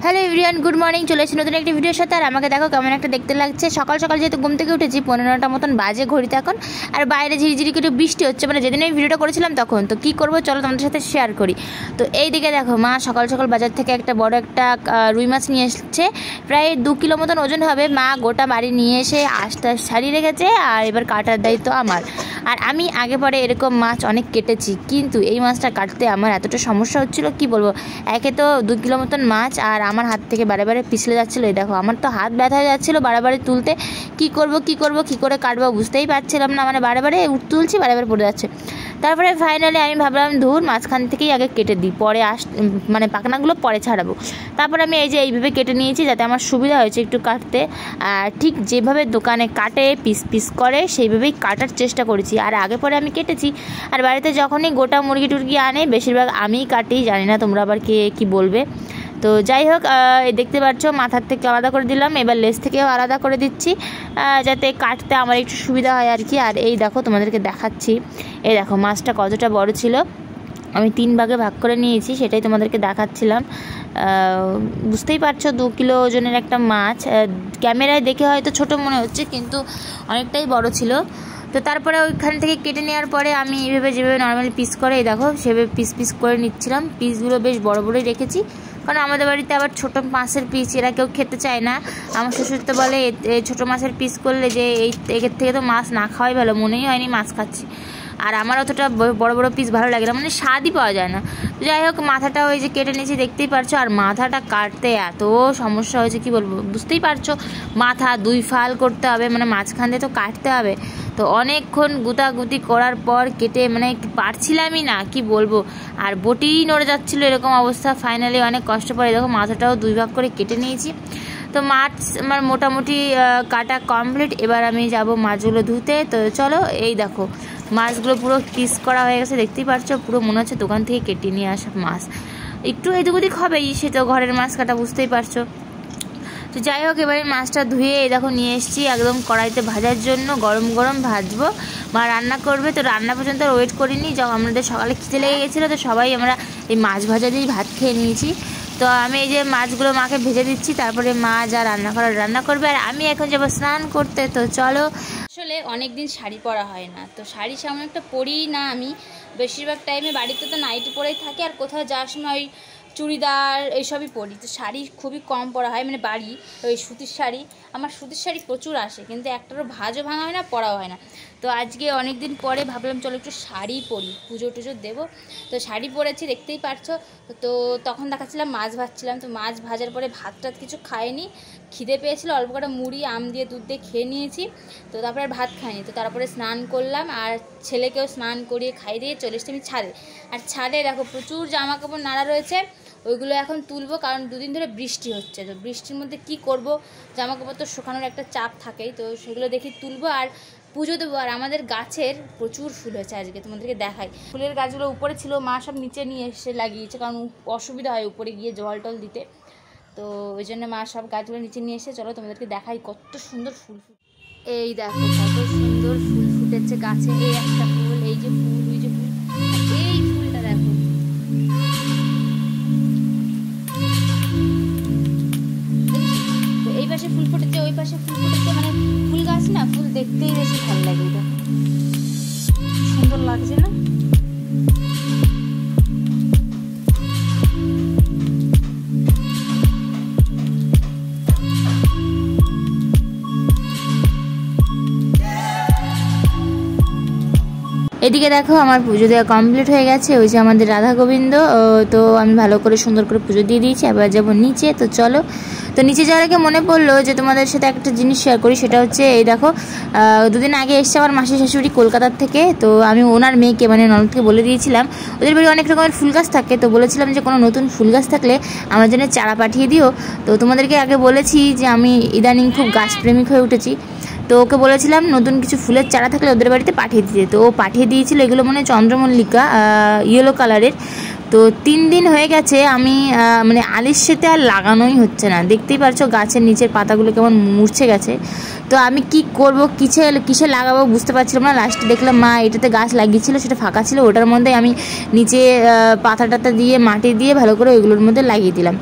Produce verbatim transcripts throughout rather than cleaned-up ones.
Hello everyone, good morning. চলে এসেছি নতুন একটি ভিডিওর সাথে। আর আমাকে দেখো কেমন একটা দেখতে লাগছে। সকাল সকাল যেহেতু ঘুম থেকে উঠেছি, পনেরোটা মতন বাজে ঘড়িতে এখন। আর বাইরে ঝিরিঝিরি করে বৃষ্টি হচ্ছে, মানে যেদিন আমি ভিডিওটা করেছিলাম তখন। তো কী করবো, চলো তোমাদের সাথে শেয়ার করি। তো এই দিকে দেখো, মা সকাল সকাল বাজার থেকে একটা বড় একটা রুই মাছ নিয়ে এসেছে, প্রায় দু কিলো মতন ওজন হবে। মা গোটা বাড়ি নিয়ে এসে আস্তে সারিয়ে রেখেছে, আর এবার কাটার দায়িত্ব আমার। আর আমি আগে পরে এরকম মাছ অনেক কেটেছি, কিন্তু এই মাছটা কাটতে আমার এতটা সমস্যা হচ্ছিলো কি বলবো। একে তো দু কিলো মতন মাছ, আর আমার হাত থেকে বারে বারে পিছলে যাচ্ছিলো। এই দেখো, আমার তো হাত ব্যথা হয়ে যাচ্ছিলো বারে বারে তুলতে। কি করব কি করব কি করে কাটবো বুঝতেই পারছিলাম না, মানে বারে বারে তুলছি, বারে বারে পড়ে যাচ্ছে। তারপরে ফাইনালি আমি ভাবলাম ধুর, মাঝখান থেকেই আগে কেটে দিই, পরে আস মানে পাখনাগুলো পরে ছাড়াবো। তারপরে আমি এই যে এইভাবে কেটে নিয়েছি, যাতে আমার সুবিধা হয়েছে একটু কাটতে। আর ঠিক যেভাবে দোকানে কাটে পিস পিস করে সেইভাবেই কাটার চেষ্টা করেছি। আর আগে পরে আমি কেটেছি। আর বাড়িতে যখনই গোটা মুরগি টুরগি আনে, বেশিরভাগ আমিই কাটি, জানি না তোমরা আবার কে কী বলবে। তো যাই হোক, দেখতে পাচ্ছ মাথার থেকে আলাদা করে দিলাম, এবার লেজ থেকেও আলাদা করে দিচ্ছি, যাতে কাটতে আমার একটু সুবিধা হয় আর কি। আর এই দেখো, তোমাদেরকে দেখাচ্ছি। এই দেখো মাছটা কতটা বড় ছিল, আমি তিন ভাগে ভাগ করে নিয়েছি, সেটাই তোমাদেরকে দেখাচ্ছিলাম। বুঝতেই পারছো দু কিলো ওজনের একটা মাছ। ক্যামেরায় দেখে হয়তো ছোট মনে হচ্ছে, কিন্তু অনেকটাই বড় ছিল। তো তারপরে ওইখান থেকে কেটে নেওয়ার পরে আমি এইভাবে যেভাবে নর্মালি পিস করে, এই দেখো সেভাবে পিস পিস করে নিচ্ছিলাম। পিসগুলো বেশ বড় বড়ই রেখেছি, কারণ আমাদের বাড়িতে আবার ছোটো মাছের পিস এরা কেউ খেতে চায় না। আমার শ্বশুর তো বলে এই ছোটো মাছের পিস করলে যে এই এর থেকে তো মাছ না খাওয়াই ভালো, মনেই হয়নি মাছ খাচ্ছি। আর আমার অতটা বড় বড় পিস ভালো লাগে না, মানে স্বাদই পাওয়া যায় না। যাই হোক, মাথাটা ওই যে কেটে নিয়েছি, দেখতেই পারছো। আর মাথাটা কাটতে এত সমস্যা হয়েছে কি বলবো, বুঝতেই পারছো। মাথা দুই ফাল করতে হবে, মানে মাঝখান দিয়ে তো কাটতে হবে। তো অনেকক্ষণ গুতাগুতি করার পর কেটে মানে পারছিলামই না, কি বলবো। আর বটিই নড়ে যাচ্ছিলো, এরকম অবস্থা। ফাইনালি অনেক কষ্ট করে দেখো মাথাটাও দুই ভাগ করে কেটে নিয়েছি। তো মাছ আমার মোটামুটি কাটা কমপ্লিট। এবার আমি যাব মাছগুলো ধুতে। তো চলো, এই দেখো মাছগুলো পুরো পিস করা হয়ে গেছে, দেখতেই পারছো। পুরো মনে হচ্ছে দোকান থেকে কেটে নিয়ে আসা মাছ। একটু এদিক ওদিক হবেই, সে তো ঘরের মাছ কাটা, বুঝতেই পারছো। তো যাই হোক, এবারে মাছটা ধুয়ে এই দেখো নিয়ে এসেছি একদম কড়াইতে ভাজার জন্য। গরম গরম ভাজবো, মা রান্না করবে। তো রান্না পর্যন্ত ওয়েট করিনি, যখন আমাদের সকালে খিদে লেগে গেছিলো, তো সবাই আমরা এই মাছ ভাজা দিয়েই ভাত খেয়ে নিয়েছি। তো আমি এই যে মাছগুলো মাকে ভেজে দিচ্ছি, তারপরে মা যা রান্না করার রান্না করবে। আর আমি এখন যাবো স্নান করতে। তো চলো। আসলে অনেক দিন শাড়ি পরা হয় না, তো শাড়ি সামনে একটা পরিই না আমি। বেশিরভাগ টাইমে বাড়িতে তো নাইটি পরেই থাকি, আর কোথাও যাওয়ার সময় ওই চুড়িদার এইসবই পরি। তো শাড়ি খুবই কম পরা হয়, মানে বাড়ি ওই সুতির শাড়ি। আমার সুতির শাড়ি প্রচুর আসে, কিন্তু একটারও ভাঁজও ভাঙা হয় না, পরাও হয় না। তো আজকে অনেক দিন পরে ভাবলাম চলো একটু শাড়ি পরি, পুজো টুজো দেবো। তো শাড়ি পরেছি, দেখতেই পারছো। তো তখন দেখাচ্ছিলাম মাছ ভাজছিলাম। তো মাছ ভাজার পরে ভাত টাত কিছু খাইনি, খিদে পেয়েছিলো, অল্প কটা মুড়ি আম দিয়ে দুধ দিয়ে খেয়ে নিয়েছি। তো তারপরে ভাত খাইনি। তো তারপরে স্নান করলাম, আর ছেলেকেও স্নান করিয়ে খাইয়ে দিয়ে চলে এসেছি আমি ছাদে। আর ছাদে দেখো প্রচুর জামা কাপড় নাড়া রয়েছে, ওইগুলো এখন তুলবো, কারণ দুদিন ধরে বৃষ্টি হচ্ছে। তো বৃষ্টির মধ্যে কি করব, জামা কাপড় তো শুকানোর একটা চাপ থাকেই। তো সেগুলো দেখি তুলবো আর পুজো দেবো। আর আমাদের গাছের প্রচুর ফুল হয়েছে, আজকে তোমাদেরকে দেখাই। ফুলের গাছগুলো উপরে ছিল, মা সব নিচে নিয়ে এসে লাগিয়েছে, কারণ অসুবিধা হয় উপরে গিয়ে জল টল দিতে। তো ওই জন্য মা সব গাছগুলো নিচে নিয়ে এসে, চলো তোমাদেরকে দেখাই কত সুন্দর ফুল ফুল। এই দেখো কত সুন্দর ফুল ফুটেছে গাছে। এই একটা ফুল, এই যে ফুল, ওই যে ফুল, এই ফুলটা দেখো। তো এই পাশে ফুল ফুটেছে, ওই পাশে ফুল ফুটেছে, মানে ফুল গাছ না, ফুল দেখতেই বেশি ভালো লাগে। এটা সুন্দর লাগছে না? এদিকে দেখো আমার পুজো দেওয়া কমপ্লিট হয়ে গেছে। ওই যে আমাদের রাধা গোবিন্দ, তো আমি ভালো করে সুন্দর করে পুজো দিয়ে দিয়েছি। এবার যাবো নিচে। তো চলো। তো নিচে যাওয়ার আগে মনে পড়লো যে তোমাদের সাথে একটা জিনিস শেয়ার করি, সেটা হচ্ছে এই দেখো, দুদিন আগে এসছে আমার মাসি শাশুড়ি কলকাতার থেকে। তো আমি ওনার মেয়েকে মানে ননদকে বলে দিয়েছিলাম, ওদের বাড়ি অনেক রকমের ফুল গাছ থাকে, তো বলেছিলাম যে কোনো নতুন ফুল গাছ থাকলে আমার জন্য চারা পাঠিয়ে দিও। তো তোমাদেরকে আগে বলেছি যে আমি ইদানিং খুব গাছপ্রেমিক হয়ে উঠেছি। তো ওকে বলেছিলাম নতুন কিছু ফুলের চারা থাকলে ওদের বাড়িতে পাঠিয়ে দিতে। তো ও পাঠিয়ে দিয়েছিল, এগুলো মানে চন্দ্রমল্লিকা ইয়েলো কালারের। তো তিন দিন হয়ে গেছে, আমি মানে আলির সাথে আর লাগানোই হচ্ছে না। দেখতেই পারছো গাছের নিচের পাতাগুলো কেমন মুড়ছে গেছে। তো আমি কি করব, কিসে কিসে লাগাবো বুঝতে পারছিলাম না। লাস্টে দেখলাম মা এটাতে গাছ লাগিয়েছিল, সেটা ফাঁকা ছিল, ওটার মধ্যে আমি নিচে পাতা টাতা দিয়ে মাটি দিয়ে ভালো করে ওইগুলোর মধ্যে লাগিয়ে দিলাম।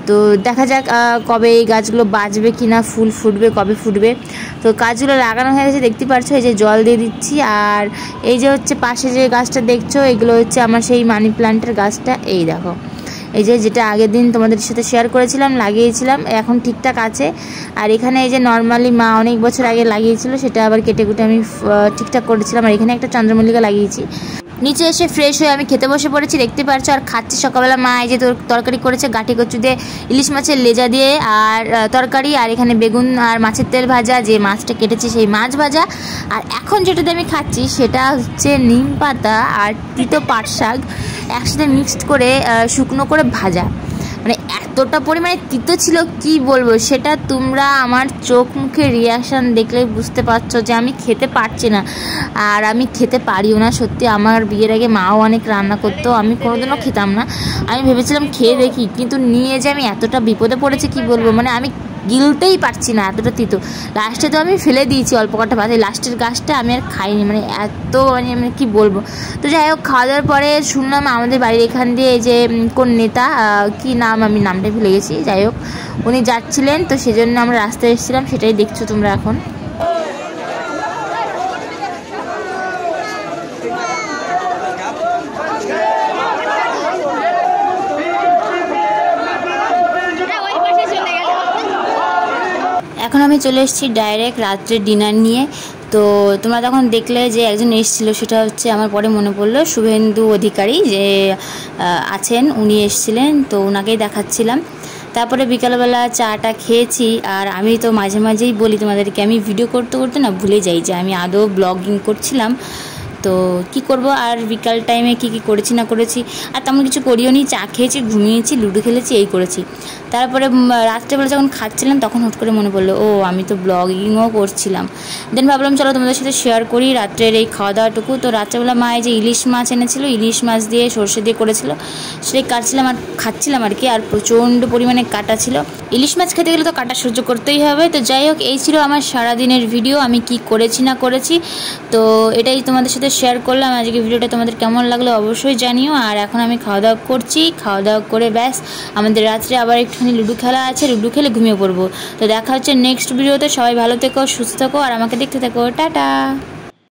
তো দেখা যাক কবে এই গাছগুলো বাঁচবে কি না, ফুল ফুটবে কবে ফুটবে। তো গাছগুলো লাগানো হয়ে গেছে দেখতে পাচ্ছ, এই যে জল দিয়ে দিচ্ছি। আর এই যে হচ্ছে পাশে যে গাছটা দেখছো এগুলো হচ্ছে আমার সেই মানি প্ল্যান্টের গাছটা। এই দেখো এই যে যেটা আগের দিন তোমাদের সাথে শেয়ার করেছিলাম, লাগিয়েছিলাম, এখন ঠিকঠাক আছে। আর এখানে এই যে নর্মালি মা অনেক বছর আগে লাগিয়েছিল, সেটা আবার কেটে কুটে আমি ঠিকঠাক করেছিলাম। আর এখানে একটা চন্দ্রমল্লিকা লাগিয়েছি। নিচে এসে ফ্রেশ হয়ে আমি খেতে বসে পড়েছি দেখতে পাচ্ছ, আর খাচ্ছি। সকালবেলা মা এই যে তরকারি করেছে গাঁটি কচু দিয়ে, ইলিশ মাছের লেজা দিয়ে আর তরকারি, আর এখানে বেগুন আর মাছের তেল ভাজা, যে মাছটা কেটেছি সেই মাছ ভাজা। আর এখন যেটাতে আমি খাচ্ছি সেটা হচ্ছে নিম পাতা আর তিতো পাট শাক একসাথে মিক্সড করে শুকনো করে ভাজা। মানে এতটা পরিমাণে তিতো ছিল কি বলবো, সেটা তোমরা আমার চোখ মুখে রিয়াকশান দেখলে বুঝতে পারছো যে আমি খেতে পারছি না। আর আমি খেতে পারিও না সত্যি। আমার বিয়ের আগে মাও অনেক রান্না করতো, আমি কোনোদিনও খেতাম না। আমি ভেবেছিলাম খেয়ে দেখি, কিন্তু নিয়ে যে আমি এতটা বিপদে পড়েছি কি বলবো, মানে আমি গিলতেই পারছি না, এতটা তিতো। লাস্টে তো আমি ফেলে দিয়েছি অল্প কটা ভাত, লাস্টের গাছটা আমি আর খাইনি, মানে এত মানে আমি কী বলবো। তো যাই হোক, খাওয়া দাওয়ার পরে শুনলাম আমাদের বাড়ির এখান দিয়ে এই যে কোন নেতা, কি নাম আমি নামটা ভুলে গেছি, যাই হোক উনি যাচ্ছিলেন, তো সেজন্য আমরা রাস্তায় এসেছিলাম, সেটাই দেখছো তোমরা এখন। এখন আমি চলে এসেছি ডাইরেক্ট রাত্রে ডিনার নিয়ে। তো তোমরা তখন দেখলে যে একজন এসেছিলো, সেটা হচ্ছে আমার পরে মনে পড়লো শুভেন্দু অধিকারী যে আছেন, উনি এসেছিলেন, তো ওনাকেই দেখাচ্ছিলাম। তারপরে বিকালবেলা চাটা খেয়েছি। আর আমি তো মাঝে মাঝেই বলি তোমাদেরকে, আমি ভিডিও করতে করতে না ভুলে যাই যে আমি আদৌ ব্লগিং করছিলাম। তো কি করব, আর বিকাল টাইমে কি কি করেছি না করেছি, আর তেমন কিছু করিও নি, চা খেয়েছি, ঘুমিয়েছি, লুডো খেলেছি, এই করেছি। তারপরে রাত্রেবেলা যখন খাচ্ছিলাম তখন হুট করে মনে পড়লো, ও আমি তো ব্লগিংও করছিলাম। দেন ভাবলাম চলো তোমাদের সাথে শেয়ার করি রাত্রের এই খাওয়া দাওয়াটুকু। তো রাত্রেবেলা মা এই যে ইলিশ মাছ এনেছিল, ইলিশ মাছ দিয়ে সর্ষে দিয়ে করেছিল, সেটাই কাটছিলাম আর খাচ্ছিলাম আর কি। আর প্রচণ্ড পরিমাণে কাটা ছিল, ইলিশ মাছ খেতে গেলে তো কাটা সহ্য করতেই হবে। তো যাই হোক, এই ছিল আমার সারাদিনের ভিডিও, আমি কি করেছি না করেছি, তো এটাই তোমাদের সাথে শেয়ার করলাম। আজকে ভিডিওটা তোমাদের কেমন লাগলো অবশ্যই জানিও। আর এখন আমি খাওয়া দাওয়া করছি, খাওয়া দাওয়া করে ব্যাস আমাদের রাত্রে আবার একটুখানি লুডো খেলা আছে, লুডো খেলে ঘুমিয়ে পড়বো। তো দেখা হচ্ছে নেক্সট ভিডিওতে। সবাই ভালো থেকো, সুস্থ থেকো, আর আমাকে দেখতে থেকো। টাটা।